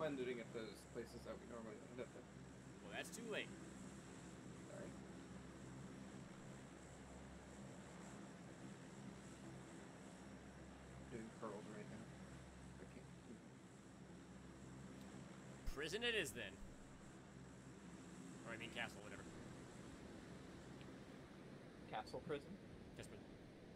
mind looting at those places that we normally end up at. Well, that's too late. Sorry. Doing curls right now. I can't. Prison it is then. Or I mean castle, whatever. Castle prison? Yes, prison.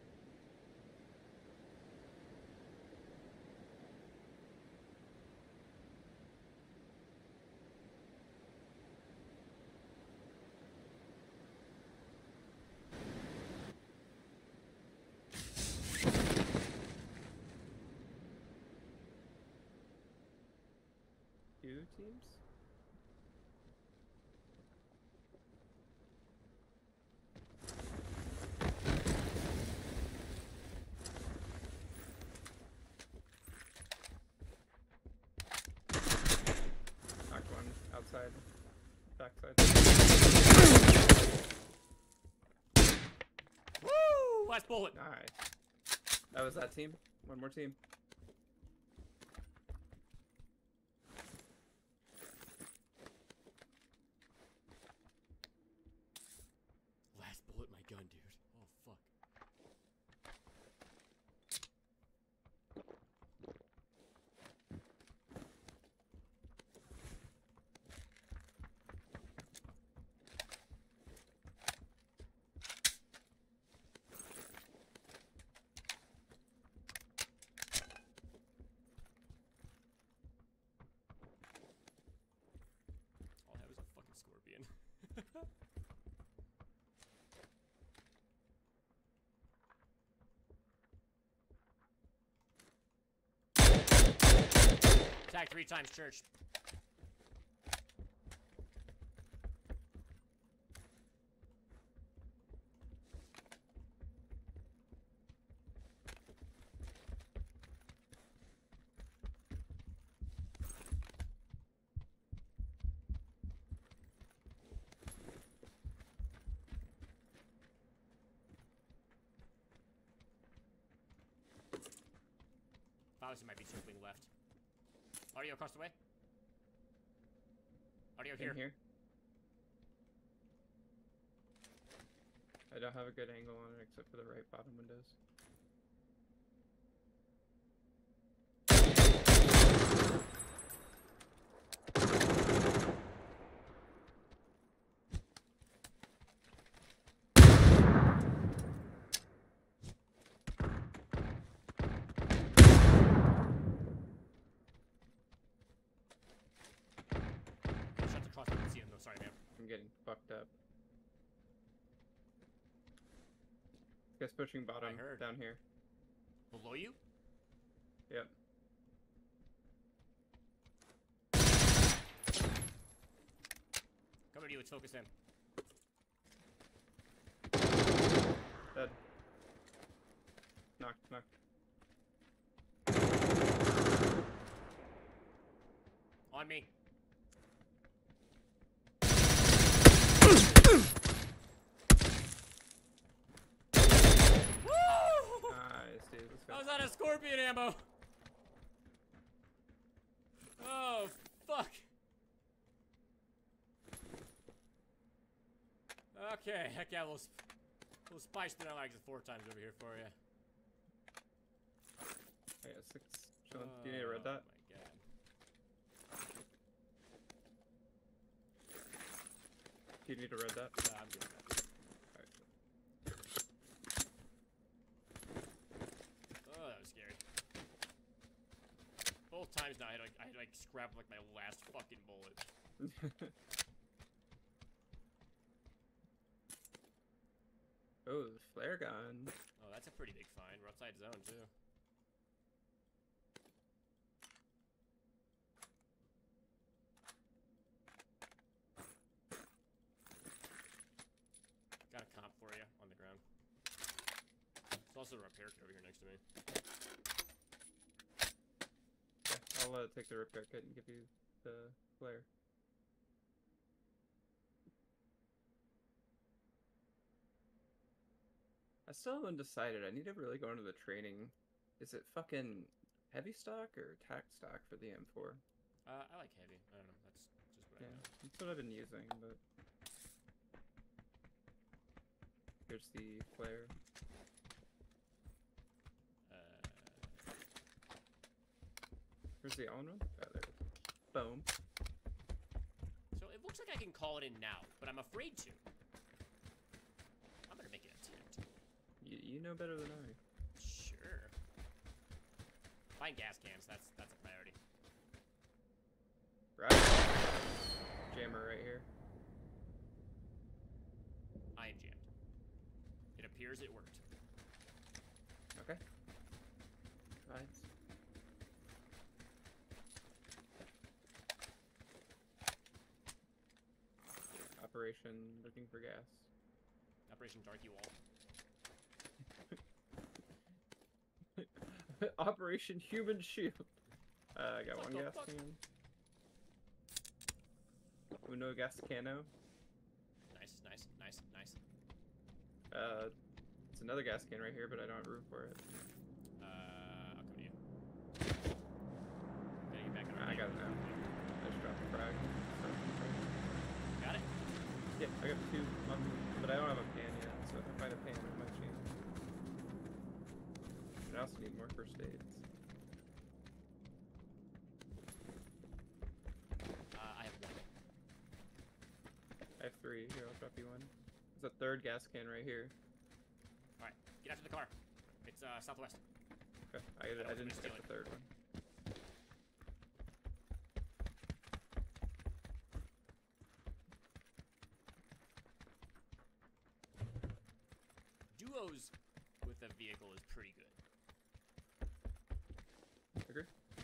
Two teams? Knocked one outside. Backside. Woo! Last bullet. Nice. That was that team. One more team. Last bullet, my gun, dude. Oh fuck. All I have is a fucking scorpion. Attack 3 times church. Obviously might be circling left. Audio across the way. Audio here. In here. I don't have a good angle on it except for the right bottom windows. Shots across, I can see him though, sorry man. I'm getting fucked up. Guys pushing bottom I heard. down here. Below you? Yep. Cover to you, let's focus him. Dead. Knocked, knocked. On me. Nice, dude. Let's go. I was out of scorpion ammo. Oh, fuck. Okay, heck yeah, we'll spice through like 4 times over here for you. I got 6. Chilling. Do you need to read that? Oh my god. Do you need to read that? I'm doing that. Alright. Oh, that was scary. Both times now, I had to like scrap like my last fucking bullet. Oh, the flare gun. Oh, that's a pretty big find. We're outside zone too. Got a comp for you on the ground. There's also a repair kit over here next to me. Yeah, I'll take the repair kit and give you the flare. I still haven't decided. I need to really go into the training. Is it fucking heavy stock or tack stock for the M4? I like heavy. I don't know. That's just what I Yeah, know. that's what I've been using, but... Here's the flare. Where's the own one? Oh, there it is. Boom. So it looks like I can call it in now, but I'm afraid to. I'm gonna make an attempt. You know better than I. Sure. Find gas cans. That's a priority. Right. Jammer right here. I am jammed. It appears it worked. Okay. Nice. Operation looking for gas. Operation Darky Wall. Operation Human Shield. I got What one the gas fuck? can. Uno gas cano. Nice, nice, nice, nice. It's another gas can right here, but I don't have room for it. I'll come to you. Gotta get back in our I got it now. I just dropped the frag. Got it? Yeah, I got two, but I don't have a pan yet, so if I find a pan, it might change. And I also need more first aids. I have one. I have three. Here, I'll drop you one. There's a third gas can right here. Alright, get after the car. It's southwest. Okay, I didn't get the third one. Duos with a vehicle is pretty good. Agree?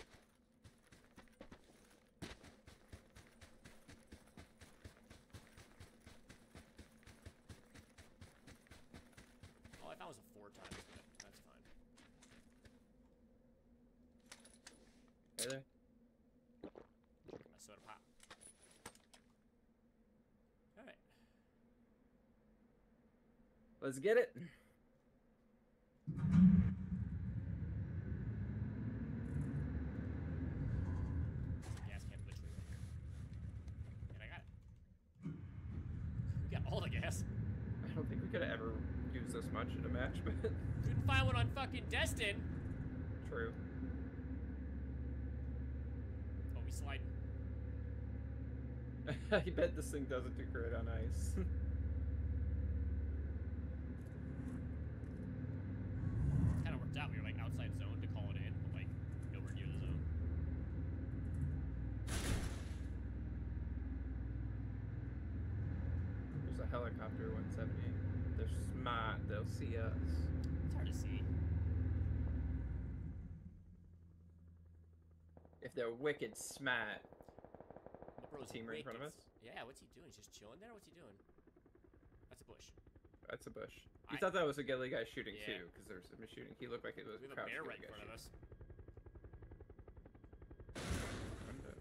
All I found was a 4 times, but that's fine. Hey there. A soda pop. Alright. Let's get it. Gas can literally right here. And I got it. We got all the gas. I don't think we could have ever used this much in a match, but Couldn't find one on fucking Destin. true. Oh, we sliding. I bet this thing doesn't do great on ice. Kind of worked out. We were like outside zone to call it in, but like nowhere near the zone. There's a helicopter 170. They're smart. They'll see us. It's hard to see. If they're wicked smart. The bro's Team right in front of wicked. us? Yeah, what's he doing? He's just chilling there? What's he doing? That's a bush. That's a bush. You thought that was a ghillie guy shooting too, because there's him shooting. He looked like it was We have a crouched bear ghillie right in guy front of us. shooting.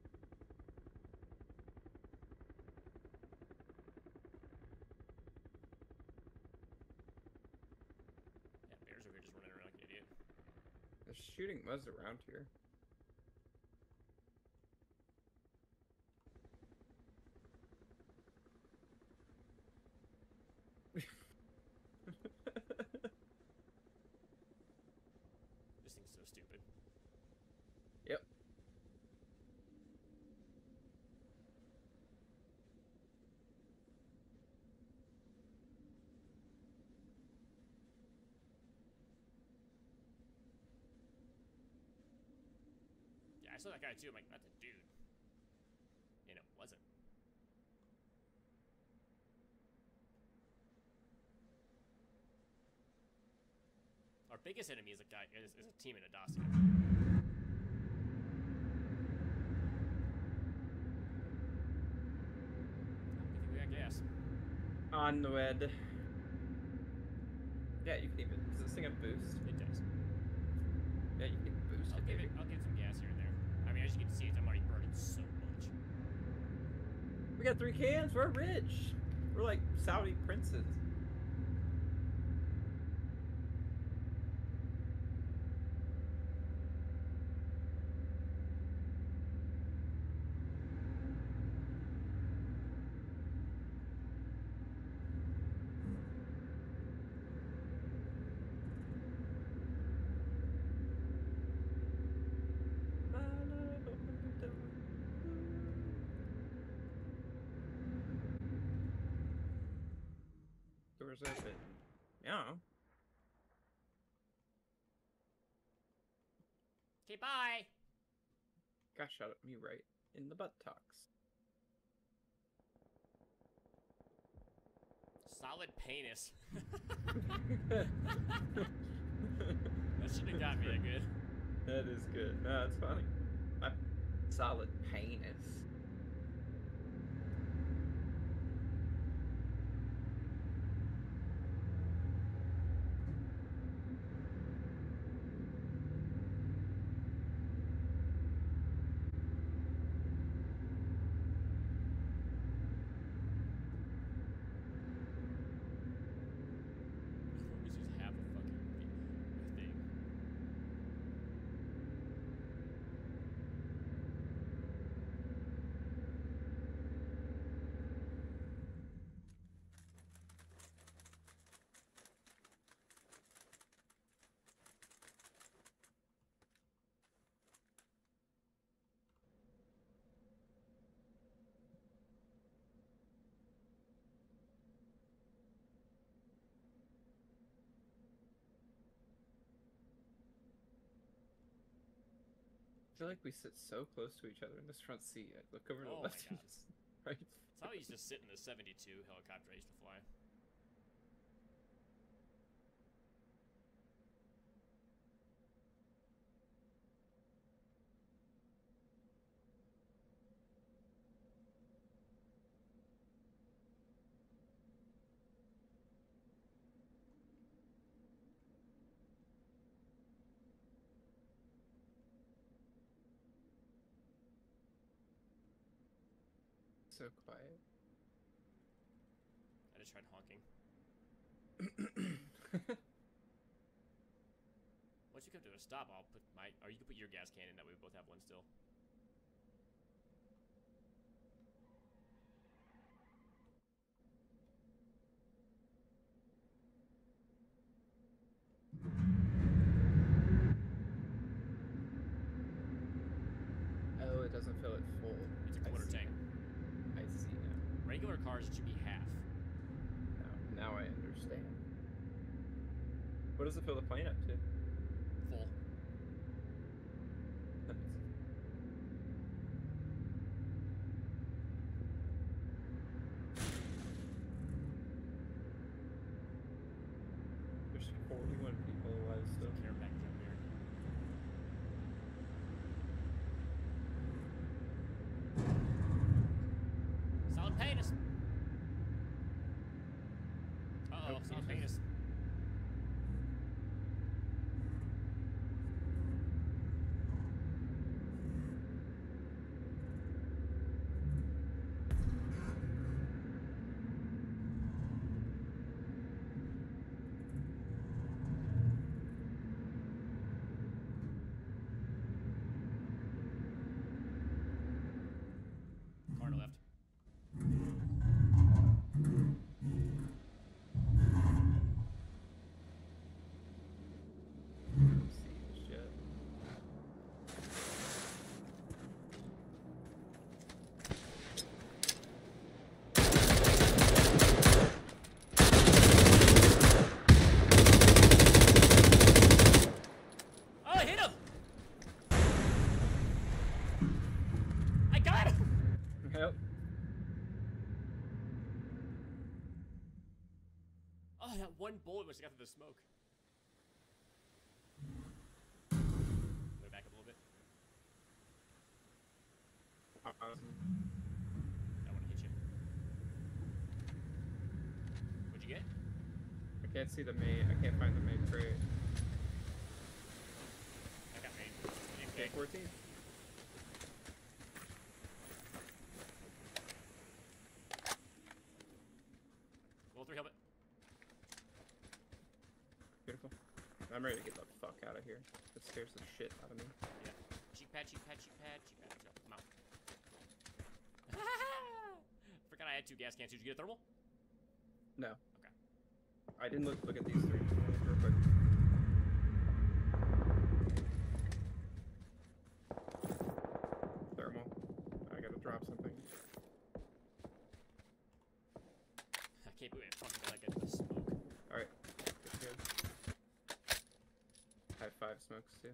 Yeah, bears over here just running around like an idiot. The shooting was around here. This thing's so stupid. Yep. Yeah, I saw that guy too. I'm like, that's a dude. And it wasn't. Our biggest enemy is a guy is a team in a Dacia. I think we got gas. On the wed. Yeah, you can even. Does this thing have boost? It does. Yeah, you can boost I'll it, give baby. it. I'll give some gas here and there. I mean, as you can see, I'm already burning so much. We got 3 cans. We're rich. We're like Saudi princes. Or is that it? Yeah. Okay, bye. Got shot at me right in the buttocks. Solid penis. That should have got me that good. That is good. No, that's funny. My solid penis. This is half a fucking thing. I feel like we sit so close to each other in this front seat. I look over to Oh the my left God. and just right. That's how I used to sit in the 72 helicopter I used to fly. So quiet. I just tried honking. Once you come to a stop, I'll put my, or you can put your gas can in, that way we both have one still. Oh, it doesn't fill it full. It's a quarter tank. I see now. Regular cars, it should be half. Now I understand. What does it fill the plane up to? Full. There's 41 people alive still. Care package up here. Solid penis. Uh-oh, Nope, solid penis. penis. Car to left. See shit. Oh, I hit him! I got him! Yep. Oh, that one bullet must have got through the smoke. Move back up a little bit. I want to hit you. What'd you get? I can't see the mate. I can't find the mate crate. I got made. Okay, 14. Level 3 helmet. Beautiful. I'm ready to get the fuck out of here. It scares the shit out of me. Yeah. Cheek pad, cheek pad, cheek pad, cheek pad. Let's go. Come out. Forgot I had 2 gas cans. Did you get a thermal? No. Okay. I didn't look at these 3 real quick. Thermal. I gotta drop something. I can't believe I fucking got that guy through the smoke. have smokes too.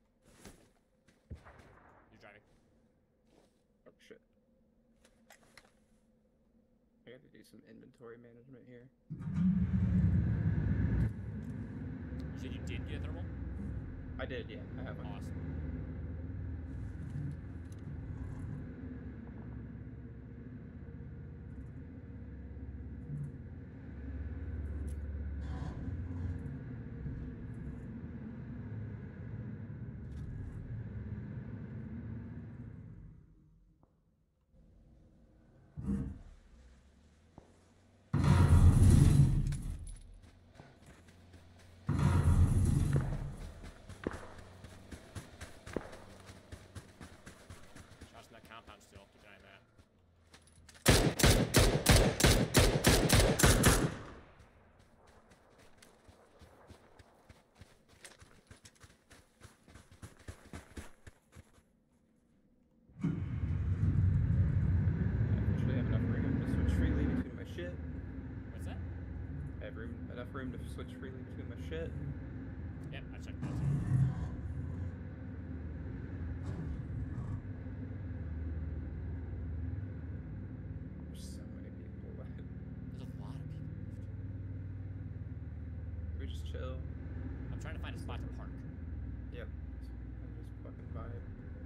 You're driving. Oh shit. I gotta do some inventory management here. You said you did get a thermal? I did, yeah. I have one. Awesome. Shots in that compound still. Keep an eye on that. I actually have enough room to switch freely between my shit. What's that? I have enough room to switch freely between my shit. Yep, I checked that too. There's so many people left. There's a lot of people left. We just chill. I'm trying to find a spot to park. Yep. And just fucking vibe.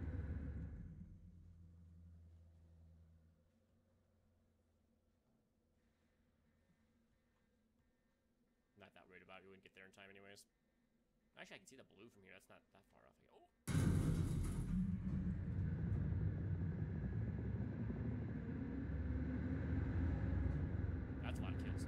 Not that worried about it. We wouldn't get there in time anyways. Actually, I can see the blue from here. That's not that far off. Oh! That's a lot of kills.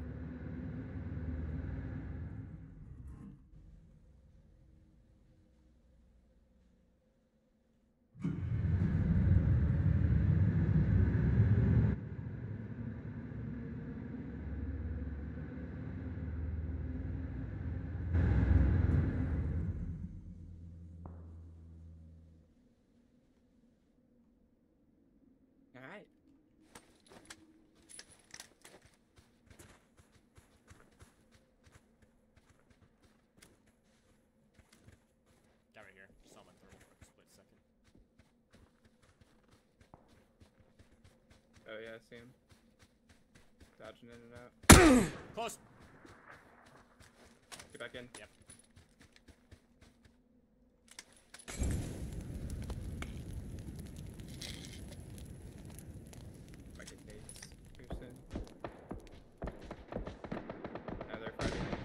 Alright. Guy right here. Just saw him on thermal for a split second. Oh yeah, I see him. Dodging in and out. Close! Get back in. Yep. Might get nades here soon. Now they're fighting me.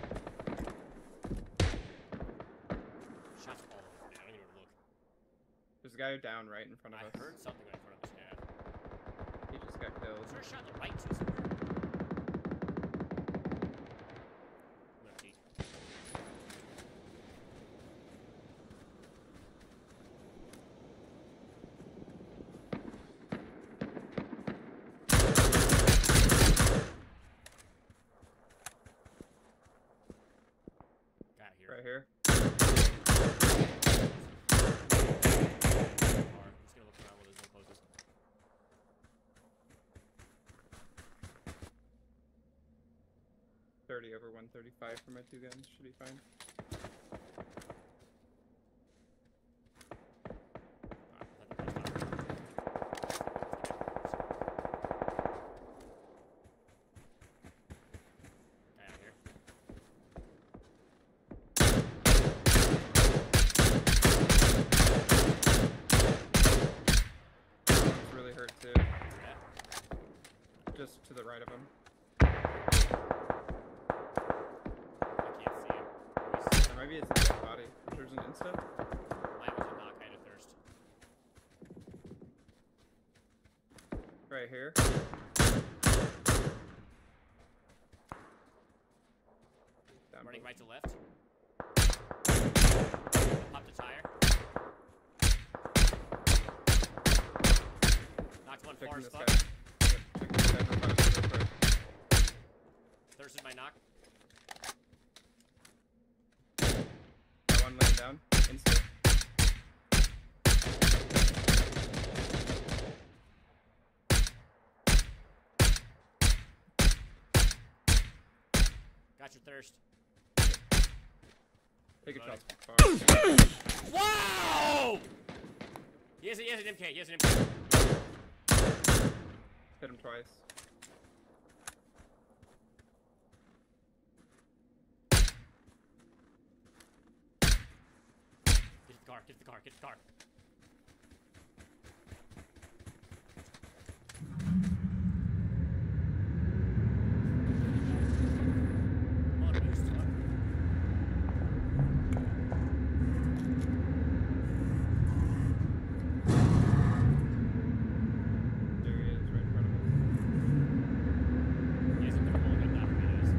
Shots all over me. I don't even know where to look. There's a guy down right in front of I us. heard something right in front of us. Yeah. He just got killed. Was there a shot on the right too somewhere? I'm gonna peek. Guy here. Right here. Car. I'm just gonna look around while there's no closes. 30 over 135 for my 2 guns. Should be fine. Guy out here. It's really hurt too. Yeah. Just to the right of him. I can't see him. Or maybe it's a dead body. There's an insta. Mine was a knock. I had a thirst. Right here. Down Running below. right to left. Popped a tire. Knocked one far Checking as this fuck. guy. Yep, checking this guy for 5 real quick. Thirsted my knock. Got one laying down. Insta. Got your thirst. Take a Reloading. shot. Wow! He has an MK. He has an MK. Hit him twice. Get the car. Get the car. Get the car. Oh, no, he's still up. There he is, right in front of us. He has a thermal gun down for me,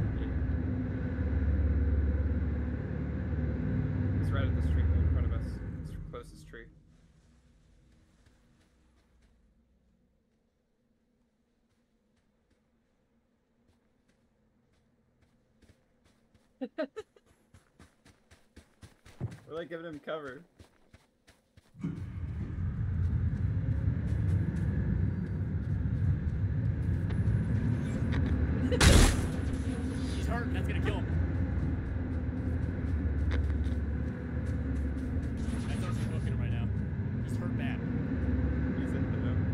He's right at this tree in front of us. It's the closest tree. We're like giving him cover. He's hurt. That's gonna kill him. That's what's booking him right now. He's hurt bad. He's in the room.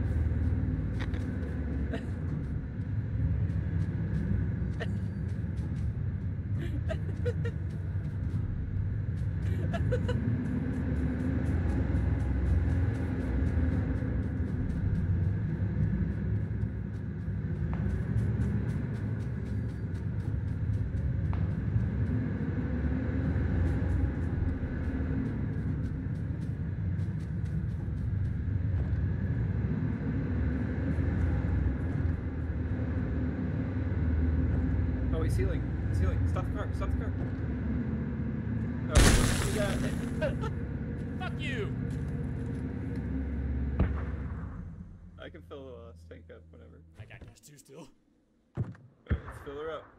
Oh, he's healing. He's healing. Stop the car. Stop the car. Oh, we got it. Fuck you! I can fill Stink up whenever. I got gas too still. Alright, let's fill her up.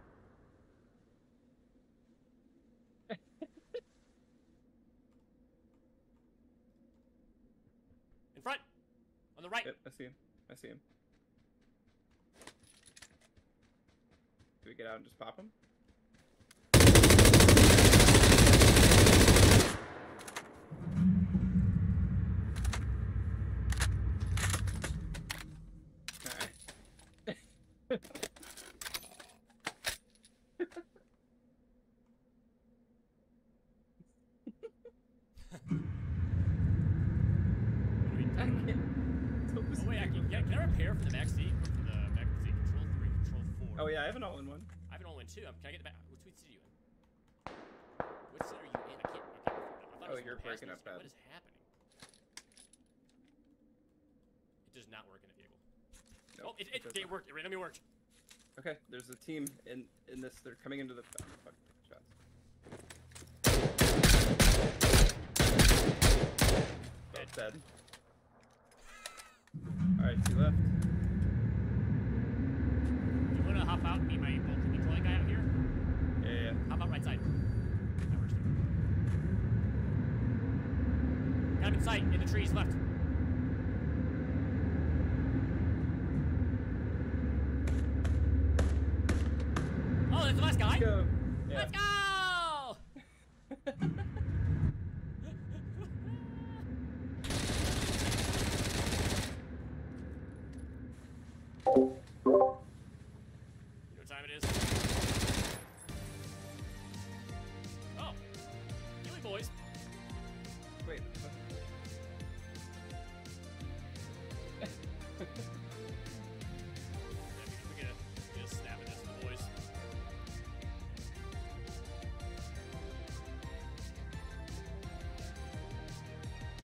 In front! On the right! Yep, I see him. I see him. Do we get out and just pop him? Alright. What do we do? I can't. Oh wait, can I repair for the back seat? Or for the back seat? Control 3, control 4. Oh yeah, I have an all-in-one. I have an all-in too. Can I get the back? Which seat are you in? Which seat are you in? I can't afford it. I thought it Oh, was you're the breaking passenger up seat. bad. What is happening? It does not work in a vehicle. Nope, Oh, it does not. worked. It randomly worked. Okay, there's a team in this. They're coming into the. Oh, fuck, shots. Dead. Oh, dead. Alright, two left. You wanna hop out and meet my local controlling guy out here? Yeah. Hop out right side. That works too. Got him in sight, in the trees left. Oh, that's the last guy? Let's go. Yeah. Let's go! You know what time it is?